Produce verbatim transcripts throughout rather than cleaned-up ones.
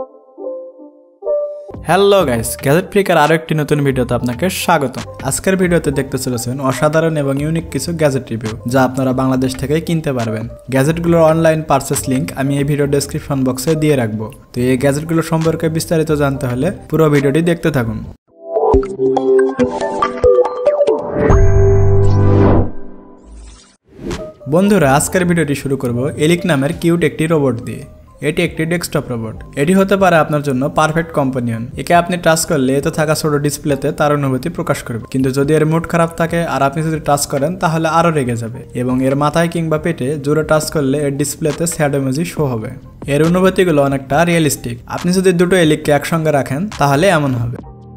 Hello guys, gadget ফ্রিকার আরো একটি নতুন ভিডিওতে আপনাকে স্বাগত। আজকের ভিডিওতে দেখতে চলেছেন অসাধারণ এবং ইউনিক কিছু গ্যাজেট রিভিউ, যা আপনারা বাংলাদেশ থেকে কিনতে পারবেন। গ্যাজেটগুলোর অনলাইন পারচেস লিংক আমি এই ভিডিও ডেসক্রিপশন বক্সে দিয়ে রাখবো। তো এই গ্যাজেটগুলো সম্পর্কে বিস্তারিত জানতে হলে পুরো ভিডিওটি দেখতে থাকুন। বন্ধুরা, আজকের ভিডিওটি শুরু করব এলিক নামের কিউট একটি রোবট দিয়ে। এটি একটি ডেস্কটপ রোবট। এটি হতে পারে আপনার জন্য পারফেক্ট কম্পানিয়ন। একে আপনি টাচ করলে এতে থাকা ছোট ডিসপ্লেতে তার অনুভূতি প্রকাশ করবে, কিন্তু যদি এর মুড খারাপ থাকে আর আপনি যদি টাচ করেন তাহলে আরো রেগে যাবে এবং এর মাথায় কিংবা পেটে জোরে টাচ করলে এর ডিসপ্লেতে স্যাড ইমোজি শো হবে। এর অনুভূতিগুলো অনেকটা রিয়েলিস্টিক। আপনি যদি দুটো এলিককে একসঙ্গে রাখেন তাহলে এমন হবে।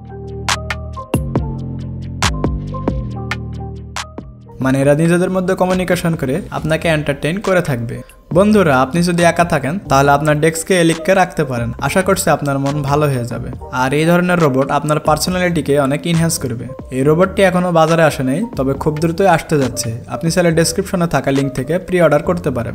মানে এরা নিজেদের মধ্যে কমিউনিকেশন করে আপনাকে এন্টারটেইন করে থাকবে। বন্ধুরা, আপনি যদি একা থাকেন তাহলে আপনার ডেস্কে এলিককে রাখতে পারেন। আশা করছি আপনার মন ভালো হয়ে যাবে। আর এই ধরনের রোবট আপনার পার্সোনালিটিকে অনেক ইনহ্যান্স করবে। এই রোবটটি এখনো বাজারে আসে নাই, তবে খুব দ্রুতই আসতে যাচ্ছে। আপনি চাইলে ডেসক্রিপশনে থাকা লিঙ্ক থেকে প্রি অর্ডার করতে পারেন।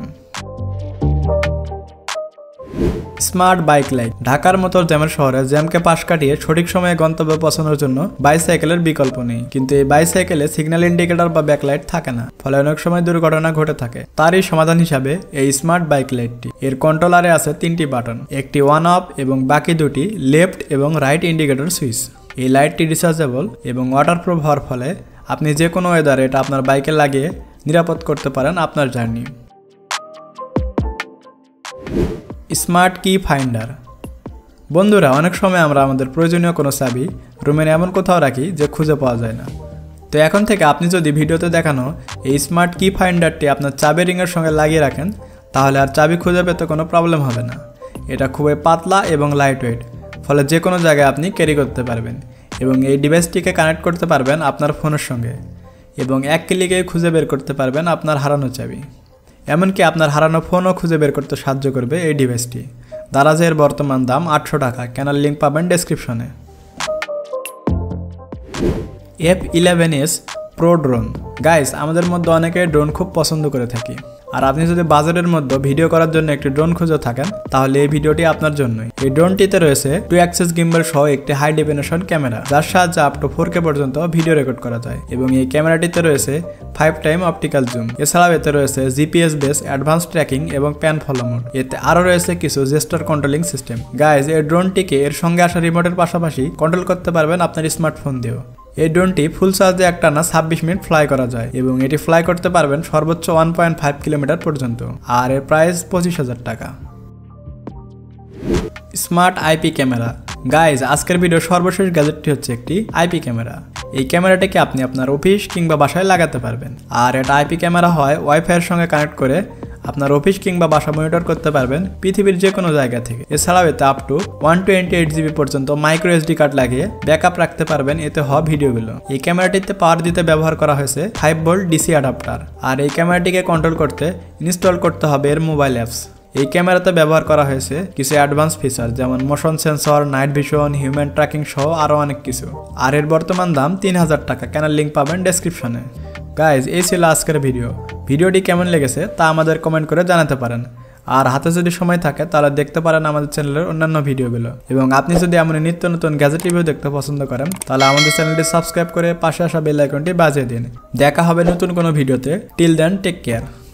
Smart bike light. ঢাকার মতো জ্যামের শহরে জ্যামকে পাশ কাটিয়ে সঠিক সময়ে গন্তব্যে পৌঁছানোর জন্য বাইসাইকেলের বিকল্প নেই, কিন্তু এই বাইসাইকেলে সিগন্যাল ইন্ডিকেটর বা ব্যাকলাইট থাকে না, ফলে অনেক সময় দুর্ঘটনা ঘটে থাকে। তারই সমাধান হিসাবে এই স্মার্ট বাইক লাইটটি। এর কন্ট্রোলারে আছে তিনটি বাটন, একটি ওয়ান অফ এবং বাকি দুটি লেফট এবং রাইট ইন্ডিকেটর সুইচ। এই লাইটটি রিচার্জেবল এবং ওয়াটারপ্রুফ হওয়ার ফলে আপনি যে কোনো ওয়েদারে এটা আপনার বাইকে লাগিয়ে নিরাপদ করতে পারেন আপনার জার্নি। স্মার্ট কি ফাইন্ডার। বন্ধুরা, অনেক সময় আমরা আমাদের প্রয়োজনীয় কোনো চাবি রুমের এমন কোথাও রাখি যে খুঁজে পাওয়া যায় না। তো এখন থেকে আপনি যদি ভিডিওতে দেখানো এই স্মার্ট কি ফাইন্ডারটি আপনার চাবি রিংয়ের সঙ্গে লাগিয়ে রাখেন তাহলে আর চাবি খুঁজে পেতে কোনো প্রবলেম হবে না। এটা খুবই পাতলা এবং লাইট ওয়েট, ফলে যে কোনো জায়গায় আপনি ক্যারি করতে পারবেন এবং এই ডিভাইসটিকে কানেক্ট করতে পারবেন আপনার ফোনের সঙ্গে এবং এক ক্লিকে খুঁজে বের করতে পারবেন আপনার হারানো চাবি। এমনকি আপনার হারানো ফোনও খুঁজে বের করতে সাহায্য করবে এই ডিভাইসটি। দারাজের বর্তমান দাম আটশো টাকা। কেনার লিঙ্ক পাবেন ডেসক্রিপশনে। F eleven S pro drone. Guys, আমাদের মধ্যে অনেকে ড্রোন খুব পছন্দ করে থাকি। আর আপনি যদি বাজারের মধ্যে ভিডিও করার জন্য একটি ড্রোন খুঁজে থাকেন তাহলে এই ভিডিওটি আপনার জন্যই। এই ড্রোনটিতে রয়েছে টু অ্যাক্সেস গিম্বল সহ একটি হাই ডেফিনেশন ক্যামেরা, যার সাহায্যে আপ টু ফোর কে পর্যন্ত ভিডিও রেকর্ড করা যায় এবং এই ক্যামেরাটিতে রয়েছে ফাইভ টাইম অপটিক্যাল জুম। এছাড়াও এতে রয়েছে জিপিএস বেস অ্যাডভান্স ট্র্যাকিং এবং প্যান ফলো মোড। এতে আরও রয়েছে কিছু জেস্টার কন্ট্রোলিং সিস্টেম। গাইজ, এই ড্রোনটিকে এর সঙ্গে আসা রিমোটের পাশাপাশি কন্ট্রোল করতে পারবেন আপনার স্মার্টফোন দিয়েও। এই ড্রোনটি ফুল চার্জে একটানা ছাব্বিশ মিনিট ফ্লাই করা যায় এবং এটি ফ্লাই করতে পারবেন সর্বোচ্চ ওয়ান পয়েন্ট ফাইভ কিলোমিটার পর্যন্ত। আর এর প্রাইস পঁচিশ হাজার টাকা। Smart IP camera. গাইজ, আজকের ভিডিও সর্বশেষ গ্যাজেটটি হচ্ছে একটি আইপি ক্যামেরা। এই ক্যামেরাটিকে আপনি আপনার অফিস কিংবা বাসায় লাগাতে পারবেন। আর এটা আইপি ক্যামেরা হয় ওয়াইফাইয়ের সঙ্গে কানেক্ট করে আপনার অফিস কিংবা বাসা মনিটর করতে পারবেন পৃথিবীর যে কোনো জায়গা থেকে। এছাড়াও এতে up to one twenty eight GB পর্যন্ত মাইক্রো এসডি কার্ড লাগিয়ে ব্যাকআপ রাখতে পারবেন এতে হওয়া ভিডিওগুলো। এই ক্যামেরাটিতে পাওয়ার দিতে ব্যবহার করা হয়েছে ফাইভ ভোল্ট ডিসি অ্যাডাপ্টার। আর এই ক্যামেরাটিকে কন্ট্রোল করতে ইনস্টল করতে হবে এর মোবাইল অ্যাপস। এই ক্যামেরাতে ব্যবহার করা হয়েছে কিছু অ্যাডভান্স ফিচার, যেমন motion sensor, night vision, human tracking সহ আরও অনেক কিছু। আর এর বর্তমান দাম তিন হাজার টাকা। কেনার লিঙ্ক পাবেন ডেসক্রিপশনে। গাইজ, এই ছিল আজকের ভিডিও। ভিডিওটি কেমন লেগেছে তা আমাদের কমেন্ট করে জানাতে পারেন। আর হাতে যদি সময় থাকে তাহলে দেখতে পারেন আমাদের চ্যানেলের অন্যান্য ভিডিওগুলো। এবং আপনি যদি এমন নিত্য নতুন গ্যাজেট রিভিউ দেখতে পছন্দ করেন তাহলে আমাদের চ্যানেলটি সাবস্ক্রাইব করে পাশে আসা বেল আইকনটি বাজিয়ে দিন। দেখা হবে নতুন কোনো ভিডিওতে। Till then, take care.